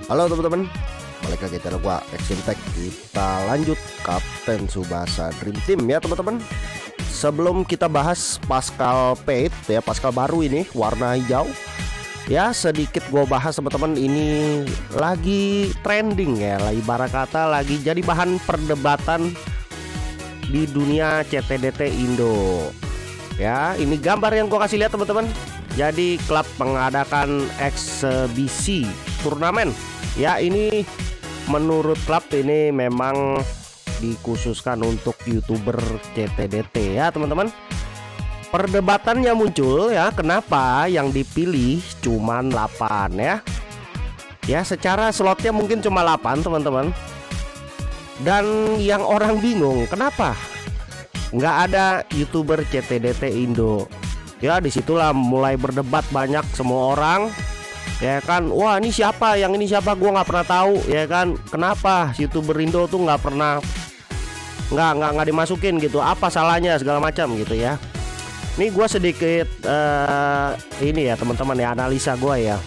Halo teman-teman, balik lagi channel gua Action Tech. Kita lanjut Kapten Tsubasa Dream Team ya teman-teman. Sebelum kita bahas Pascal Paint ya, Pascal baru ini warna hijau ya, sedikit gua bahas teman-teman. Ini lagi trending ya, lagi ibarat kata lagi jadi bahan perdebatan di dunia CTDT Indo ya. Ini gambar yang gua kasih lihat teman-teman. Jadi klub mengadakan eksebisi turnamen ya. Ini menurut klub ini memang dikhususkan untuk YouTuber CTDT ya teman-teman. Perdebatannya muncul ya, kenapa yang dipilih cuman 8 ya. Ya secara slotnya mungkin cuma 8 teman-teman. Dan yang orang bingung kenapa nggak ada YouTuber CTDT Indo. Ya disitulah mulai berdebat banyak semua orang ya kan. Wah ini siapa, yang ini siapa, gua nggak pernah tahu ya kan. Kenapa YouTuber Indo tuh nggak pernah nggak dimasukin gitu, apa salahnya segala macam gitu ya. Ini gua sedikit ini ya teman-teman ya, analisa gua ya.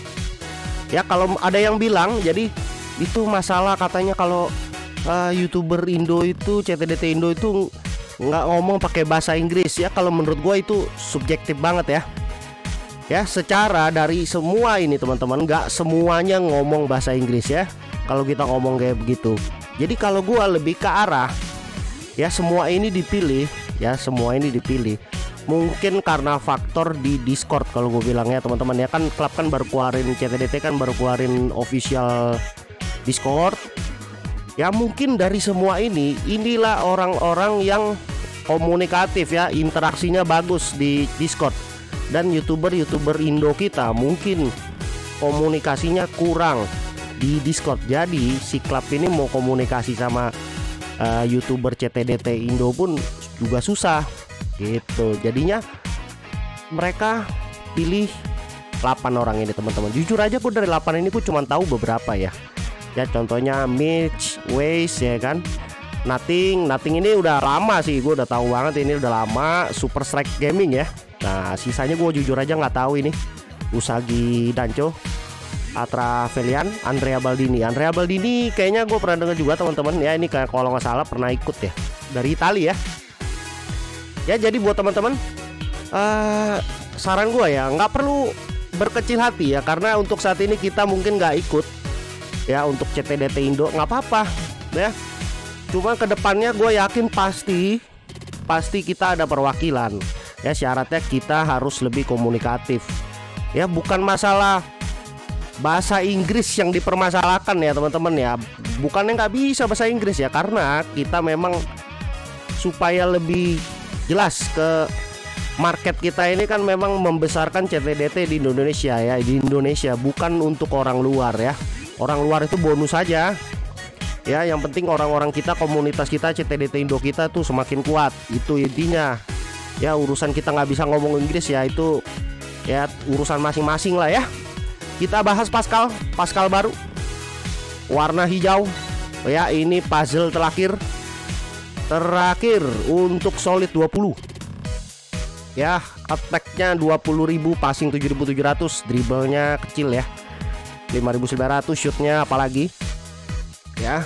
Ya kalau ada yang bilang jadi itu masalah katanya kalau YouTuber Indo itu, CTDT Indo itu nggak ngomong pakai bahasa Inggris ya. Kalau menurut gue itu subjektif banget ya. Ya secara dari semua ini teman-teman, nggak semuanya ngomong bahasa Inggris ya kalau kita ngomong kayak begitu. Jadi kalau gue lebih ke arah ya semua ini dipilih ya, semua ini dipilih mungkin karena faktor di Discord. Kalau gue bilang ya teman-teman ya, kan klub kan baru keluarin, CTDT kan baru keluarin official Discord. Ya mungkin dari semua ini, inilah orang-orang yang komunikatif ya, interaksinya bagus di Discord. Dan YouTuber Indo kita mungkin komunikasinya kurang di Discord. Jadi si klub ini mau komunikasi sama YouTuber CTDT Indo pun juga susah gitu. Jadinya mereka pilih 8 orang ini teman-teman. Jujur aja pun dari 8 ini pun cuma tahu beberapa ya. Ya contohnya Mitch, Waze ya kan, Nothing ini udah lama sih, gue udah tahu banget ini udah lama. Super Strike Gaming ya. Nah sisanya gue jujur aja nggak tahu ini. Usagi Danco, Atra Velian, Andrea Baldini kayaknya gue pernah dengar juga teman-teman ya. Ini kayak kalau nggak salah pernah ikut ya, dari Italia ya. Ya jadi buat teman-teman saran gue ya, nggak perlu berkecil hati ya, karena untuk saat ini kita mungkin nggak ikut ya untuk CTDT Indo, nggak apa-apa ya. Cuma kedepannya gue yakin pasti kita ada perwakilan ya. Syaratnya kita harus lebih komunikatif ya, bukan masalah bahasa Inggris yang dipermasalahkan ya teman-teman ya. Bukannya nggak bisa bahasa Inggris ya, karena kita memang supaya lebih jelas ke market kita ini kan memang membesarkan CTDT di Indonesia ya, di Indonesia, bukan untuk orang luar ya. Orang luar itu bonus saja ya, yang penting orang-orang kita, komunitas kita, CTDT Indo kita tuh semakin kuat, itu intinya ya. Urusan kita nggak bisa ngomong Inggris ya, itu ya urusan masing-masing lah ya. Kita bahas Pascal baru warna hijau ya. Ini puzzle terakhir untuk solid 20 ya. Attack-nya 20.000, passing 7.700, dribblenya kecil ya 5.900, shootnya apalagi ya.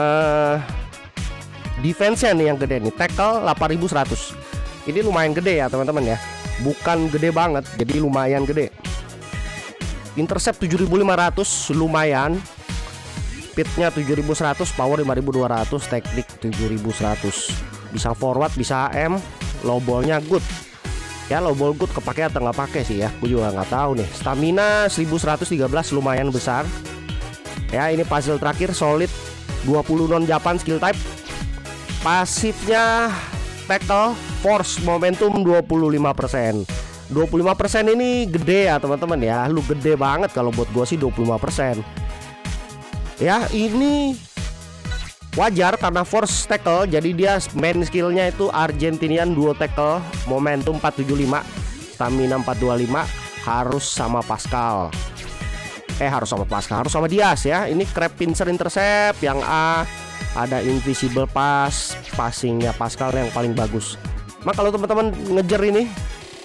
Defense-nya nih yang gede nih, tackle 8.100. Ini lumayan gede ya teman-teman ya, bukan gede banget, jadi lumayan gede. Intercept 7.500 lumayan, speednya 7.100, power 5.200, teknik 7.100. Bisa forward, bisa AM, low ball-nya good ya. Low ball good kepake atau nggak pakai sih ya, aku juga nggak tahu nih. Stamina 1113 lumayan besar ya. Ini puzzle terakhir solid 20 non Japan skill type. Pasifnya tackle, force, momentum 25%. 25% ini gede ya teman-teman ya, lu gede banget kalau buat gue sih 25% ya. Ini wajar karena force tackle, jadi dia main skillnya itu Argentinian duo tackle, momentum 475, stamina 425. Harus sama Pascal, harus sama Diaz ya. Ini crab pincer intercept yang A, ada invisible pass, passingnya Pascal yang paling bagus. Nah kalau teman-teman ngejar ini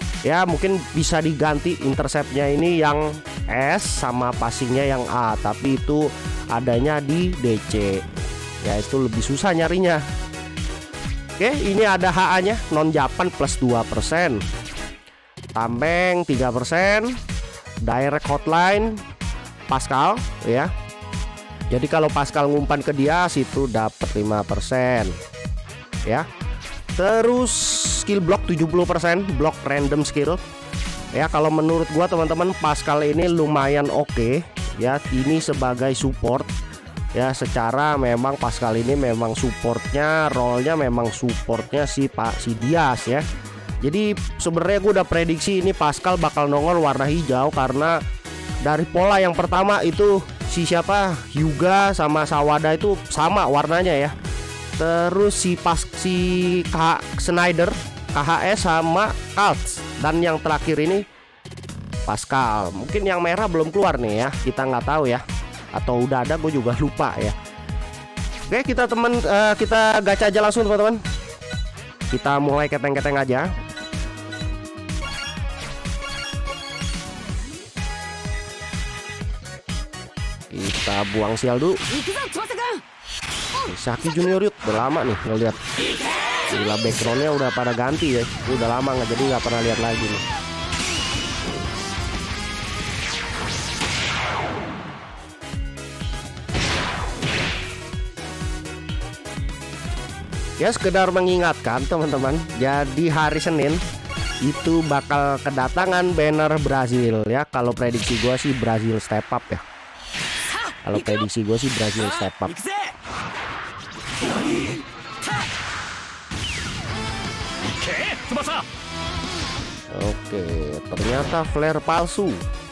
Ya mungkin bisa diganti interceptnya ini yang S sama passingnya yang A, tapi itu adanya di DC. Ya itu lebih susah nyarinya. Oke, ini ada HA nya non Japan plus 2%, Tameng 3%, direct hotline Pascal ya. Jadi kalau Pascal ngumpan ke dia situ dapat 5% ya. Terus skill block 70%, block random skill. Ya kalau menurut gua teman-teman Pascal ini lumayan oke ya, ini sebagai support. Ya secara memang Pascal ini memang supportnya, role-nya memang supportnya si Diaz ya. Jadi sebenarnya gue udah prediksi ini Pascal bakal nongol warna hijau karena dari pola yang pertama itu si siapa Hyuga sama Sawada itu sama warnanya ya. Terus si Snyder, KHS sama Kaltz, dan yang terakhir ini Pascal. Mungkin yang merah belum keluar nih ya, kita nggak tahu ya, atau udah ada gue juga lupa ya. Oke kita kita gacha aja langsung teman-teman. Kita mulai keteng-keteng aja. Kita buang sial dulu. Saki Junior Yut udah lama nih ngeliat. Gila backgroundnya udah pada ganti ya. Udah lama nggak, jadi nggak pernah lihat lagi nih. Ya sekedar mengingatkan teman-teman, jadi hari Senin itu bakal kedatangan banner Brazil ya. Kalau prediksi gue sih Brazil step up ya. Kalau prediksi gue sih Brazil step up. Oke, ternyata flare palsu.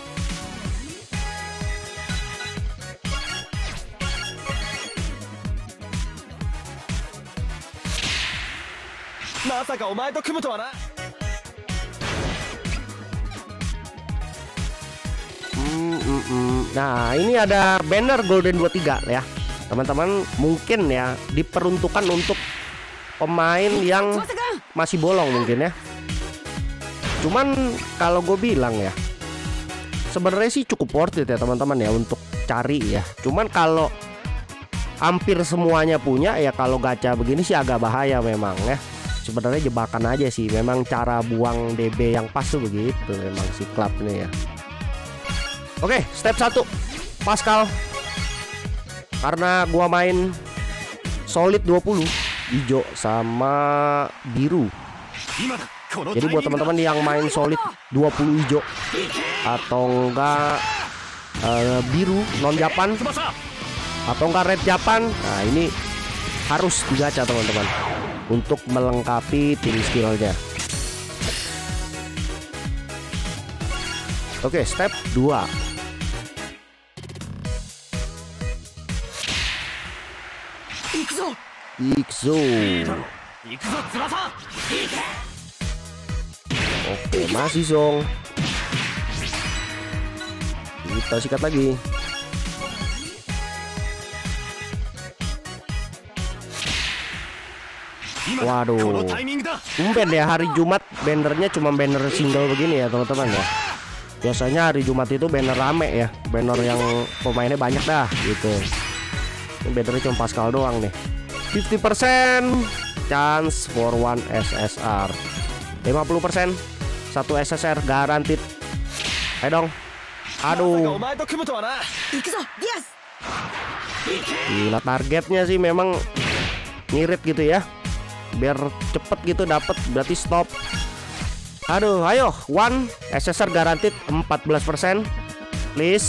Nah ini ada banner Golden 23 ya teman-teman. Mungkin ya diperuntukkan untuk pemain yang masih bolong mungkin ya. Cuman kalau gue bilang ya, sebenarnya sih cukup worth it ya teman-teman ya untuk cari ya. Cuman kalau hampir semuanya punya ya, kalau gacha begini sih agak bahaya memang ya. Sebenarnya jebakan aja sih, memang cara buang DB yang pas tuh begitu memang si klubnya ya. Oke, step 1 Pascal. Karena gua main solid 20 hijau sama biru. Jadi buat teman-teman yang main solid 20 hijau atau enggak biru non Japan atau enggak red Japan, nah ini harus digacha teman-teman untuk melengkapi tim skillnya. Oke, step 2. Ikzo. Oke, masih Zong. Kita sikat lagi. Waduh, tumben ya hari Jumat bannernya cuma banner single begini ya teman-teman ya. Biasanya hari Jumat itu banner rame ya, banner yang pemainnya banyak dah gitu. Ini bannernya cuma Pascal doang nih. 50% chance for one SSR, 50% 1 SSR guaranteed. Ayo dong. Aduh, gila targetnya sih memang ngirit gitu ya, biar cepet gitu dapet, berarti stop. Aduh, ayo one SSR guaranteed 14%, please.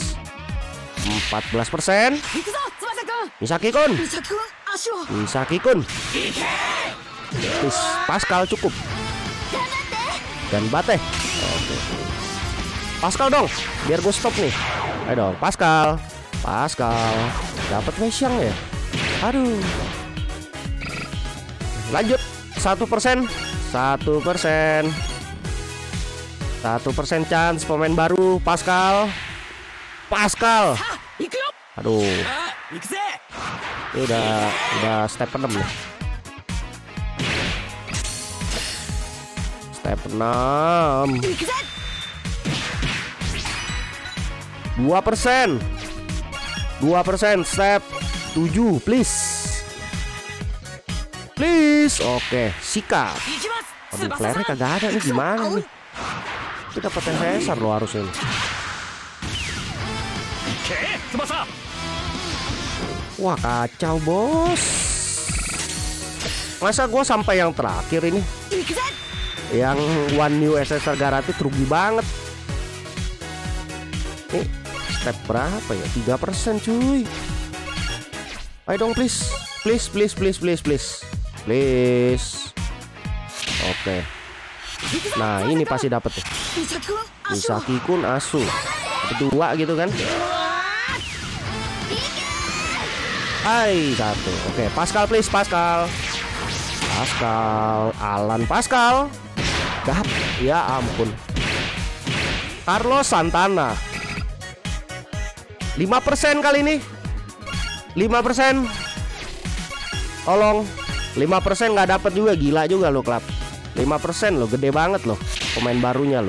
14%. Misaki-kun. Misaki-kun. Please, Pascal cukup. Dan Bate. Oke. Pascal dong, biar gue stop nih. Ayo dong, Pascal. Pascal. Dapat Mesyang ya. Aduh. Lanjut 1%. 1%. 1% chance pemain baru Pascal. Pascal. Aduh. Ini udah step 6 nih. Step 6. 2%. 2%. Step 7, please. Please. Oke, sikat. Aduh, flare-nya kagak ada nih, gimana nih? Itu dapat yang Caesar lo harusnya. Wah, kacau, bos. Masa gue sampai yang terakhir ini? Yang One New SSR garantis rugi banget. Nih, step berapa ya? 3% cuy. Ayo dong, please. Please, please, please, please, please. Please. Oke. Nah, ini pasti dapet tuh. Misaki-kun Asu. Kedua gitu kan. Hai, satu. Oke, Pascal please, Pascal. Pascal, Alan Pascal. Ya ampun. Carlos Santana. 5% kali ini. 5%. Tolong. 5% nggak dapet juga, gila juga lo, klub. 5% lo, gede banget lo. Pemain barunya lo.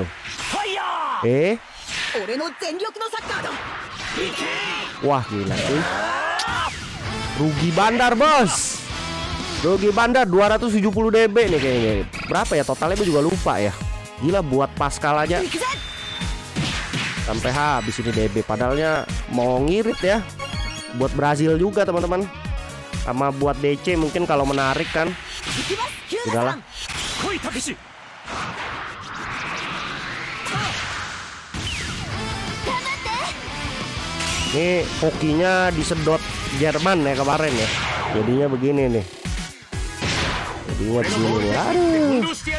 Wah, gila sih. Rugi bandar, bos. Rugi bandar 270 DB nih kayaknya. Berapa ya totalnya gue juga lupa ya. Gila, buat Pascal aja sampai habis ini DB. Padahal mau ngirit ya. Buat Brazil juga teman-teman. Sama buat DC mungkin kalau menarik kan. Udahlah. Ini hokinya disedot Jerman ya kemarin ya. Jadinya begini nih. Jadinya begini nih. Aduh.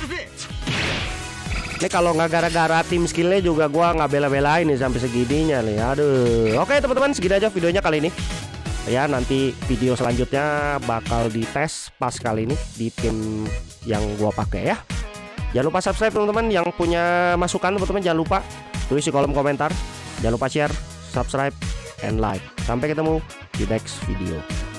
Ini kalau nggak gara-gara tim skillnya juga gua nggak bela-belain nih sampai segininya nih. Aduh. Oke teman-teman, segini aja videonya kali ini. Ya, nanti video selanjutnya bakal dites pas kali ini di tim yang gua pakai ya. Jangan lupa subscribe teman-teman. Yang punya masukan teman-teman jangan lupa tulis di kolom komentar. Jangan lupa share, subscribe, and like. Sampai ketemu di next video.